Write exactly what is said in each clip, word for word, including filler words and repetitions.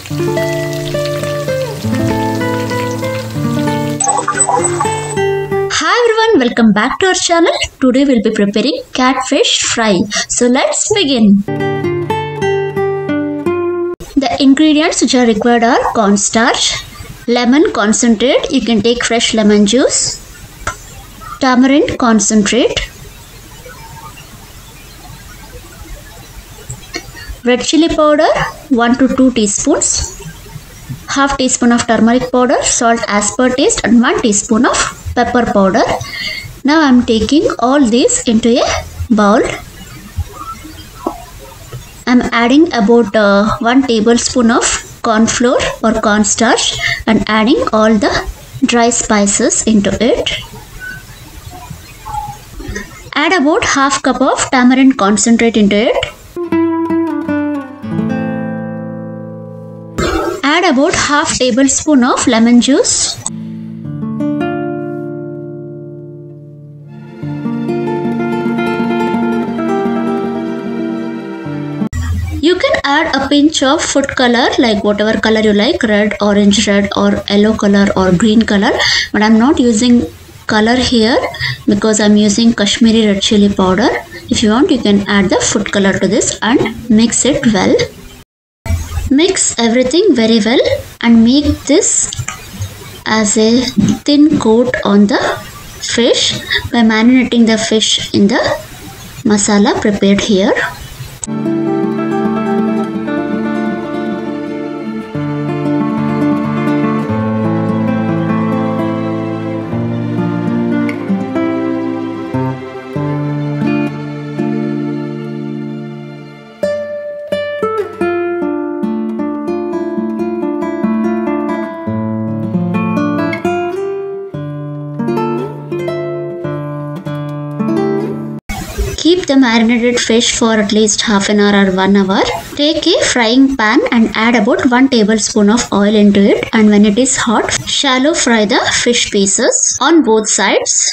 Hi everyone, welcome back to our channel. Today we'll be preparing catfish fry. So let's begin. The ingredients which are required are cornstarch, lemon concentrate, you can take fresh lemon juice, tamarind concentrate, red chili powder one to two teaspoons, half teaspoon of turmeric powder, salt as per taste, and one teaspoon of pepper powder. Now I am taking all these into a bowl. I am adding about uh, one tablespoon of corn flour or cornstarch and adding all the dry spices into it. Add about half cup of tamarind concentrate into it. Add about half tablespoon of lemon juice. You can add a pinch of food color, like whatever color you like, red, orange, red, or yellow color or green color. But I'm not using color here because I'm using Kashmiri red chili powder. If you want, you can add the food color to this and mix it well. Mix everything very well and make this as a thin coat on the fish by marinating the fish in the masala prepared here. Keep the marinated fish for at least half an hour or one hour. Take a frying pan and add about one tablespoon of oil into it, and when it is hot, shallow fry the fish pieces on both sides.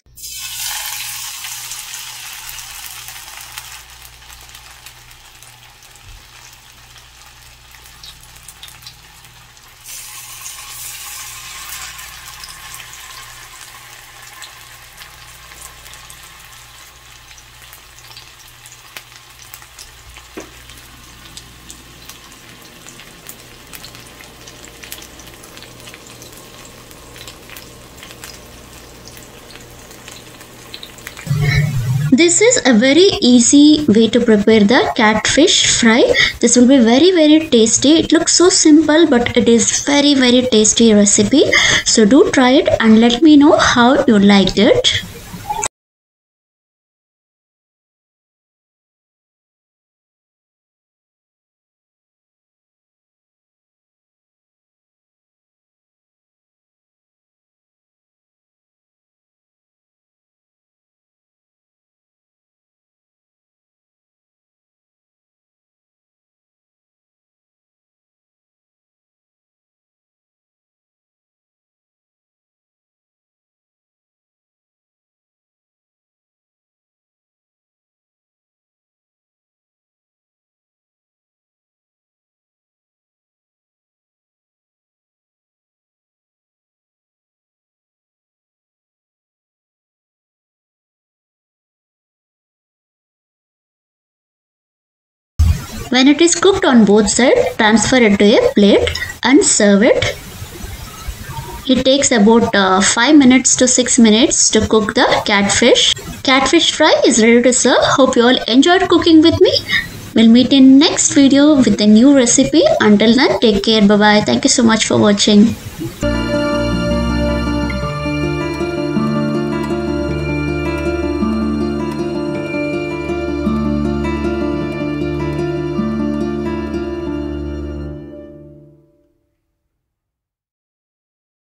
This is a very easy way to prepare the catfish fry. This will be very very tasty. It looks so simple, but it is very very tasty recipe. So do try it and let me know how you liked it. When it is cooked on both sides, transfer it to a plate and serve it. It takes about uh, five minutes to six minutes to cook the catfish. Catfish fry is ready to serve. Hope you all enjoyed cooking with me. We'll meet in next video with a new recipe. Until then, take care. Bye bye. Thank you so much for watching.